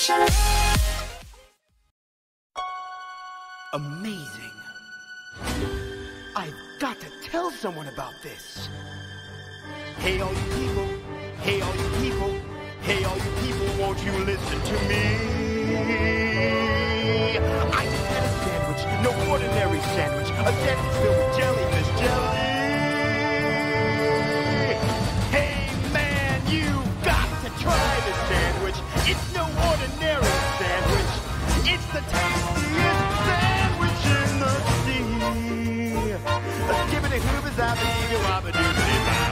Amazing. I've got to tell someone about this. Hey, all you people. Hey, all you people. Hey, all you people, won't you listen to me? I just had a sandwich, no ordinary sandwich. A sandwich filled with jelly, Miss Jelly. Hey, man, you got to try this sandwich. It's no ordinary sandwich. It's the tastiest sandwich in the sea. Give it a hoobers, I believe you, I believe it.